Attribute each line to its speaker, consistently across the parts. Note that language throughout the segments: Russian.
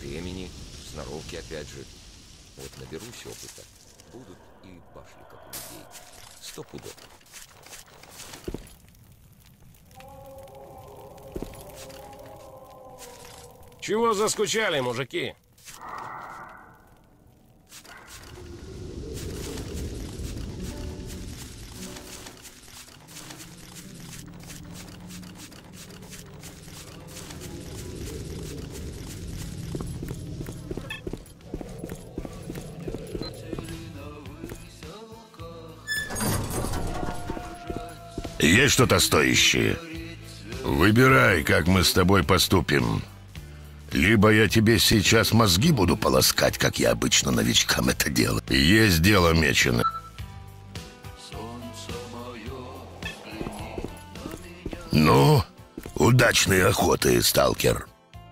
Speaker 1: времени, сноровки опять же. Вот наберусь опыта, будут и башни, как у людей. 100 пудов.
Speaker 2: Чего заскучали, мужики?
Speaker 3: Есть что-то стоящее? Выбирай, как мы с тобой поступим. Либо я тебе сейчас мозги буду полоскать, как я обычно новичкам это делаю. Есть дело мечено. Ну, удачной охоты, сталкер.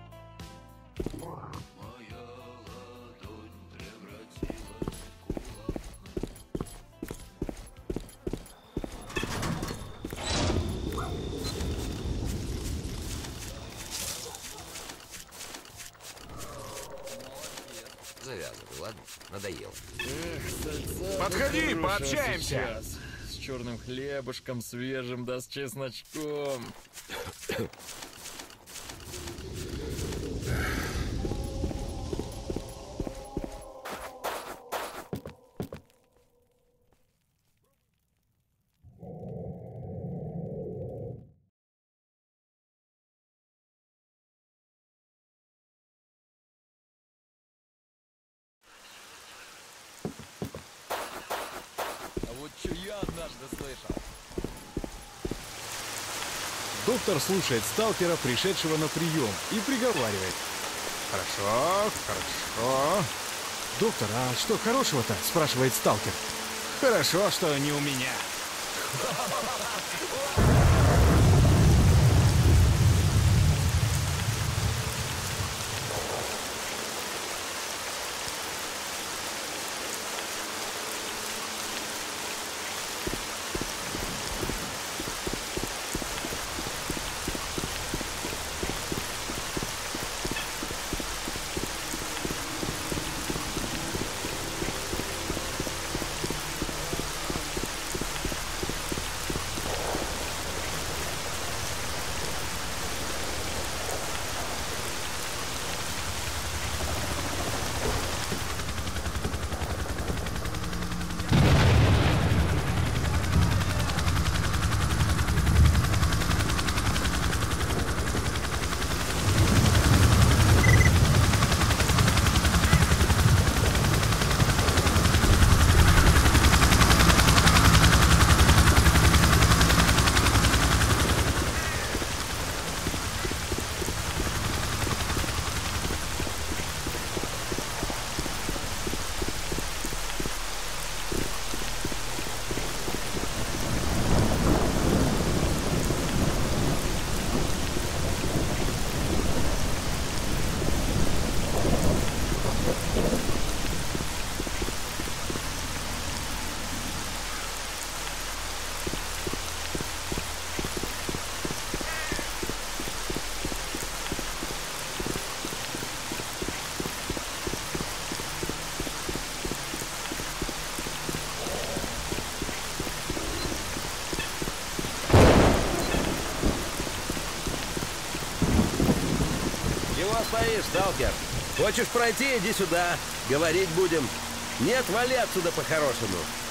Speaker 1: Завязывай, ладно? Надоело.
Speaker 4: Подходи, пообщаемся. С черным хлебушком свежим, да с чесночком. А вот что я однажды слышал.
Speaker 5: Доктор слушает сталкера, пришедшего на прием, и приговаривает. Хорошо, хорошо. Доктор, а что хорошего-то? Спрашивает сталкер. Хорошо, что не у меня.
Speaker 6: Чего стоишь, сталкер? Хочешь пройти, иди сюда. Говорить будем. Нет, вали отсюда по-хорошему.